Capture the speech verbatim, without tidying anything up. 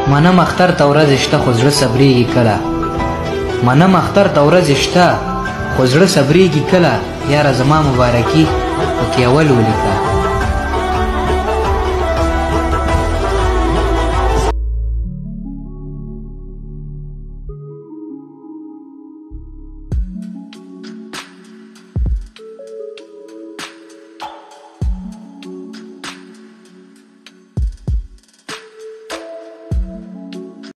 منم اختر ته ورځ شته خو زړه صبرېږي کله منم اختر ته ورځ شته خو زړه صبرېږي کله یاره زما مبارکي پکې اول ولیکه